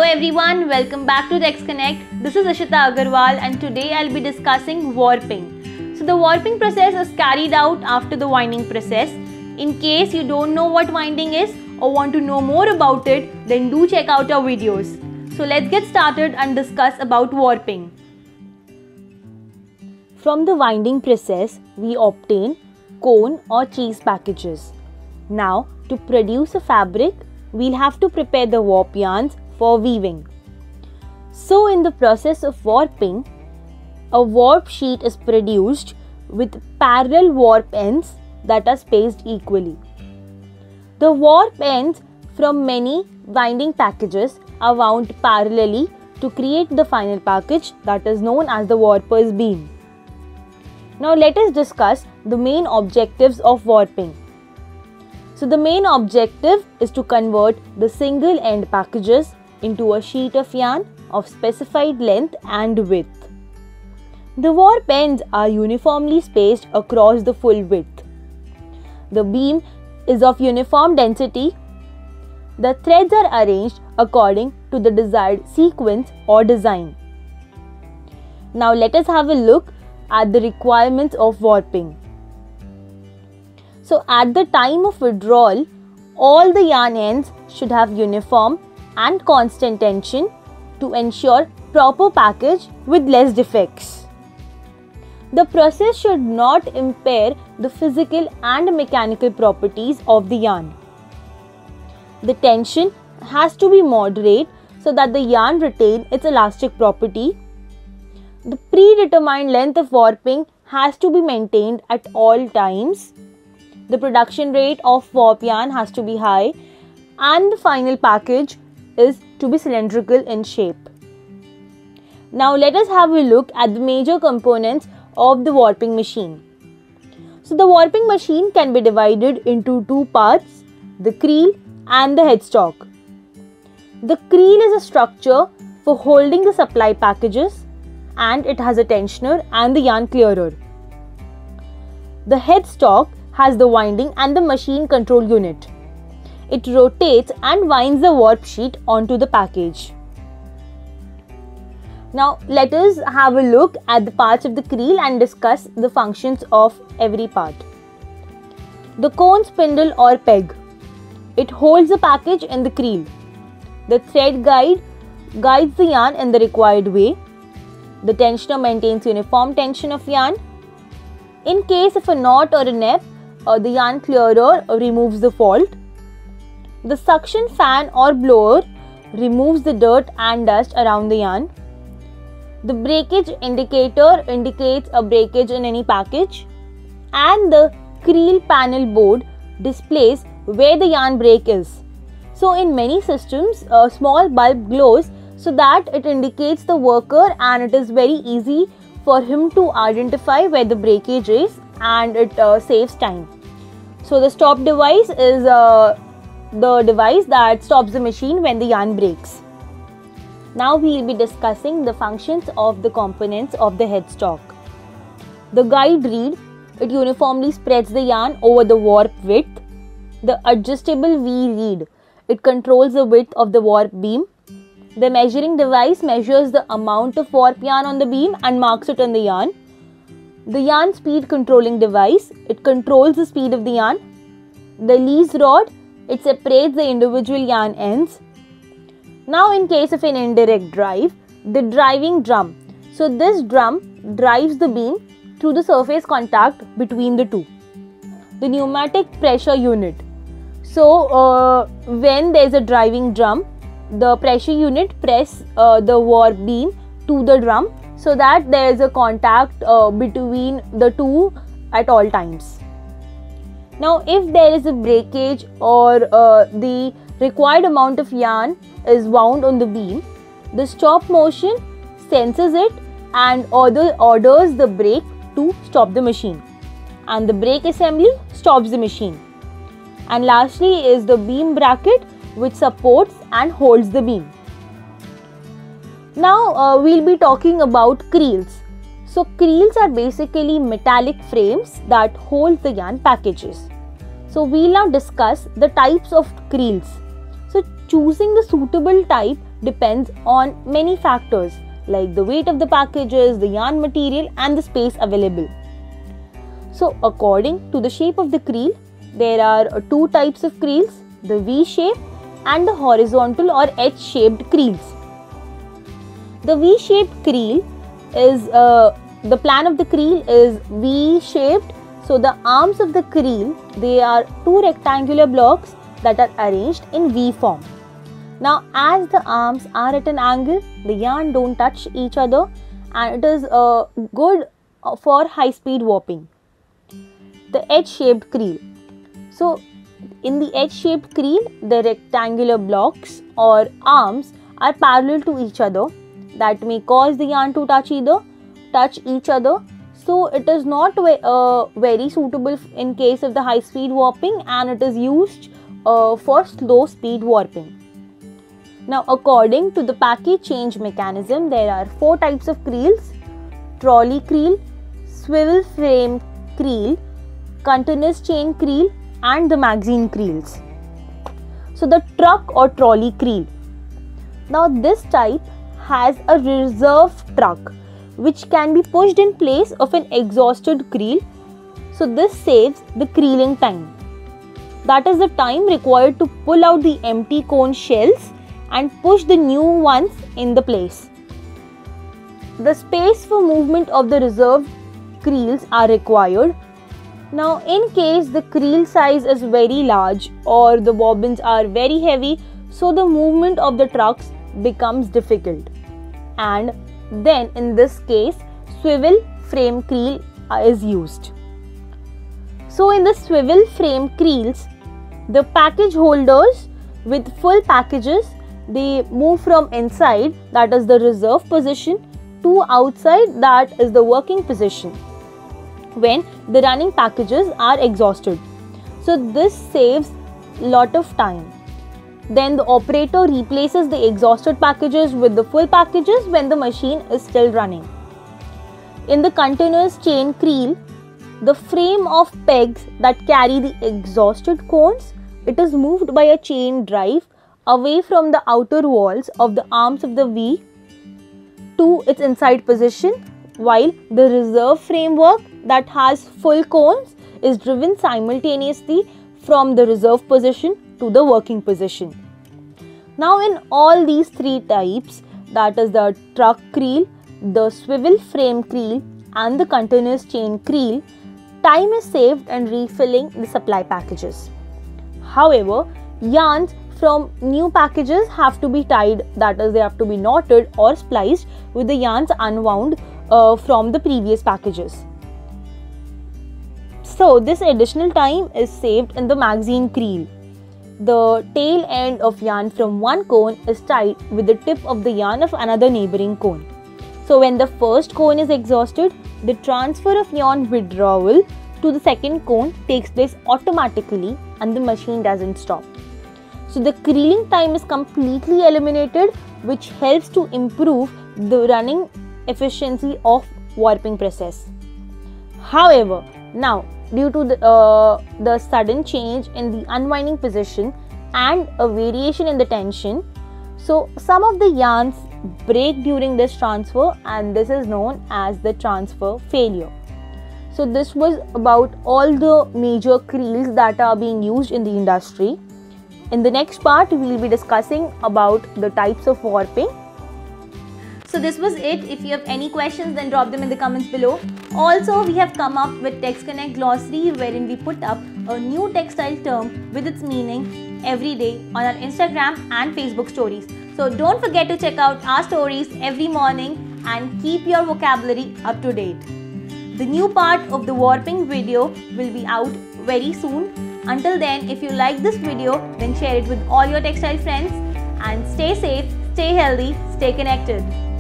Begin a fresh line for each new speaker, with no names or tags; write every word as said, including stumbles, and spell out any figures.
Hello everyone, welcome back to TextConnect. This is Ashita Agarwal and today I'll be discussing warping. So the warping process is carried out after the winding process. In case you don't know what winding is or want to know more about it, then do check out our videos. So let's get started and discuss about warping. From the winding process, we obtain cone or cheese packages. Now, to produce a fabric, we'll have to prepare the warp yarns for weaving. So in the process of warping, a warp sheet is produced with parallel warp ends that are spaced equally. The warp ends from many winding packages are wound parallelly to create the final package that is known as the warper's beam. Now let us discuss the main objectives of warping. So the main objective is to convert the single end packages into a sheet of yarn of specified length and width. The warp ends are uniformly spaced across the full width. The beam is of uniform density. The threads are arranged according to the desired sequence or design. Now let us have a look at the requirements of warping. So at the time of withdrawal, all the yarn ends should have uniform and constant tension to ensure proper package with less defects. The process should not impair the physical and mechanical properties of the yarn. The tension has to be moderate so that the yarn retain its elastic property. The predetermined length of warping has to be maintained at all times. The production rate of warp yarn has to be high and the final package is to be cylindrical in shape. Now let us have a look at the major components of the warping machine. So the warping machine can be divided into two parts, the creel and the headstock. The creel is a structure for holding the supply packages and it has a tensioner and the yarn clearer. The headstock has the winding and the machine control unit. It rotates and winds the warp sheet onto the package. Now let us have a look at the parts of the creel and discuss the functions of every part. The cone spindle or peg. It holds the package in the creel. The thread guide guides the yarn in the required way. The tensioner maintains uniform tension of yarn. In case of a knot or a nep, uh, the yarn clearer removes the fault. The suction fan or blower removes the dirt and dust around the yarn. The breakage indicator indicates a breakage in any package. And the creel panel board displays where the yarn break is. So in many systems, a small bulb glows so that it indicates the worker and it is very easy for him to identify where the breakage is and it uh, saves time. So the stop device is uh, the device that stops the machine when the yarn breaks. Now we will be discussing the functions of the components of the headstock. The guide reed, it uniformly spreads the yarn over the warp width. The adjustable V reed, it controls the width of the warp beam. The measuring device measures the amount of warp yarn on the beam and marks it on the yarn. The yarn speed controlling device, it controls the speed of the yarn. The lees rod, it separates the individual yarn ends. Now in case of an indirect drive, the driving drum. So this drum drives the beam through the surface contact between the two. The pneumatic pressure unit. So uh, when there is a driving drum, the pressure unit press uh, the warp beam to the drum so that there is a contact uh, between the two at all times. Now if there is a breakage or uh, the required amount of yarn is wound on the beam, the stop motion senses it and order, orders the brake to stop the machine, and the brake assembly stops the machine. And lastly is the beam bracket, which supports and holds the beam. Now uh, we'll be talking about creels. So creels are basically metallic frames that hold the yarn packages. So we'll now discuss the types of creels. So choosing the suitable type depends on many factors like the weight of the packages, the yarn material and the space available. So according to the shape of the creel, there are two types of creels, the V shape and the horizontal or H-shaped creels. The V-shaped creel is, uh, the plan of the creel is V-shaped. So the arms of the creel, they are two rectangular blocks that are arranged in V form. Now as the arms are at an angle, the yarn don't touch each other and it is uh, good for high speed warping. The H-shaped creel. So in the H-shaped creel, the rectangular blocks or arms are parallel to each other. That may cause the yarn to touch either, touch each other. So it is not uh, very suitable in case of the high speed warping, and it is used uh, for slow speed warping. Now according to the package change mechanism, there are four types of creels: trolley creel, swivel frame creel, continuous chain creel and the magazine creels. So the truck or trolley creel. Now this type has a reserve truck which can be pushed in place of an exhausted creel. So this saves the creeling time. That is the time required to pull out the empty cone shells and push the new ones in the place. The space for movement of the reserved creels are required. Now in case the creel size is very large or the bobbins are very heavy, so the movement of the trucks becomes difficult, and then in this case swivel frame creel is used. So in the swivel frame creels, the package holders with full packages, they move from inside, that is the reserve position, to outside, that is the working position, when the running packages are exhausted. So this saves lot of time. Then the operator replaces the exhausted packages with the full packages when the machine is still running. In the continuous chain creel, the frame of pegs that carry the exhausted cones, it is moved by a chain drive away from the outer walls of the arms of the V to its inside position, while the reserve framework that has full cones is driven simultaneously from the reserve position to the working position. Now in all these three types, that is the truck creel, the swivel frame creel and the continuous chain creel, time is saved in refilling the supply packages. However, yarns from new packages have to be tied, that is they have to be knotted or spliced with the yarns unwound uh, from the previous packages. So this additional time is saved in the magazine creel. The tail end of yarn from one cone is tied with the tip of the yarn of another neighboring cone. So when the first cone is exhausted, the transfer of yarn withdrawal to the second cone takes place automatically and the machine doesn't stop. So the creeling time is completely eliminated, which helps to improve the running efficiency of warping process. However, now due to the, uh, the sudden change in the unwinding position and a variation in the tension, so some of the yarns break during this transfer, and this is known as the transfer failure. So this was about all the major creels that are being used in the industry. In the next part, we will be discussing about the types of warping. So this was it. If you have any questions, then drop them in the comments below. Also, we have come up with TextConnect Glossary, wherein we put up a new textile term with its meaning every day on our Instagram and Facebook stories. So don't forget to check out our stories every morning and keep your vocabulary up to date. The new part of the warping video will be out very soon. Until then, if you like this video, then share it with all your textile friends and stay safe, stay healthy, stay connected.